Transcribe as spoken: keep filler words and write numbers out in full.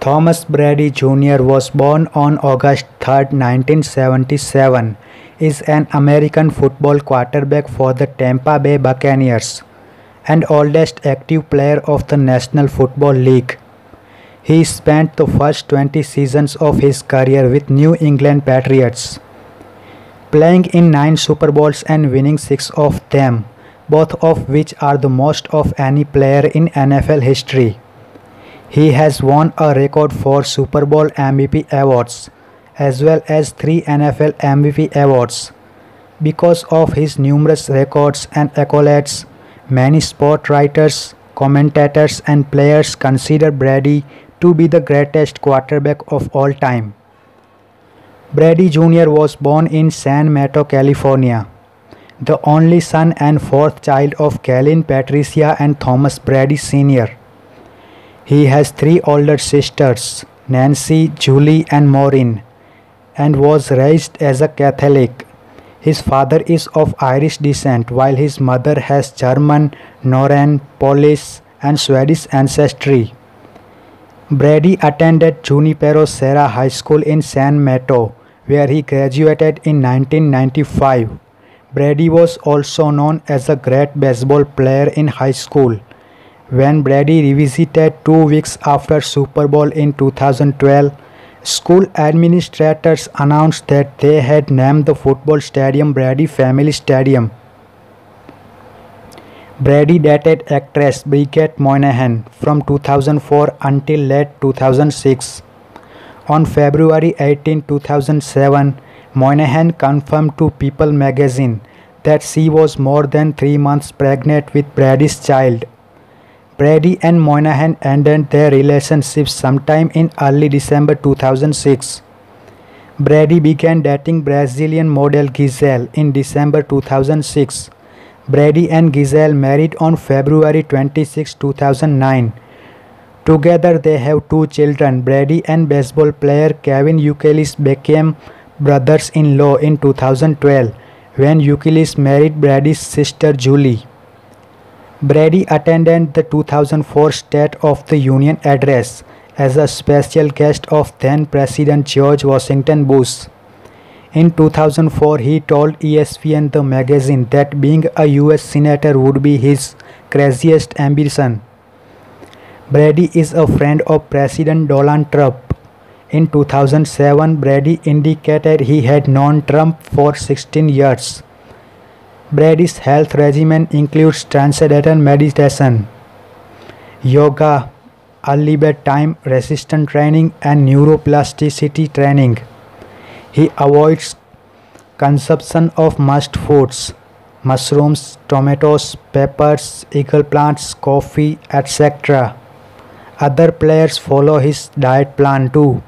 Thomas Brady Junior was born on August third, nineteen seventy-seven, is an American football quarterback for the Tampa Bay Buccaneers and oldest active player of the National Football League. He spent the first twenty seasons of his career with New England Patriots, playing in nine Super Bowls and winning six of them, both of which are the most of any player in N F L history. He has won a record four Super Bowl M V P awards, as well as three N F L M V P awards. Because of his numerous records and accolades, many sport writers, commentators, and players consider Brady to be the greatest quarterback of all time. Brady Junior was born in San Mateo, California, the only son and fourth child of Galynn, Patricia, and Thomas Brady Senior He has three older sisters, Nancy, Julie, and Maureen, and was raised as a Catholic. His father is of Irish descent, while his mother has German, Norwegian, Polish, and Swedish ancestry. Brady attended Junipero Serra High School in San Mateo, where he graduated in nineteen ninety-five. Brady was also known as a great baseball player in high school. When Brady revisited two weeks after Super Bowl in two thousand twelve, school administrators announced that they had named the football stadium Brady Family Stadium. Brady dated actress Bridget Moynahan from two thousand four until late two thousand six. On February eighteenth, two thousand seven, Moynahan confirmed to People magazine that she was more than three months pregnant with Brady's child. Brady and Moynahan ended their relationship sometime in early December two thousand six. Brady began dating Brazilian model Gisele in December two thousand six. Brady and Gisele married on February twenty-sixth, two thousand nine. Together they have two children. Brady and baseball player Kevin Youkilis became brothers-in-law in two thousand twelve when Youkilis married Brady's sister Julie. Brady attended the two thousand four State of the Union address as a special guest of then-President George Washington Bush. In two thousand four, he told E S P N the magazine that being a U S Senator would be his craziest ambition. Brady is a friend of President Donald Trump. In two thousand seven, Brady indicated he had known Trump for sixteen years. Brady's health regimen includes transcendental meditation, yoga, early bedtime, resistance training, and neuroplasticity training. He avoids consumption of must foods, mushrooms, tomatoes, peppers, eggplants, coffee, et cetera. Other players follow his diet plan too.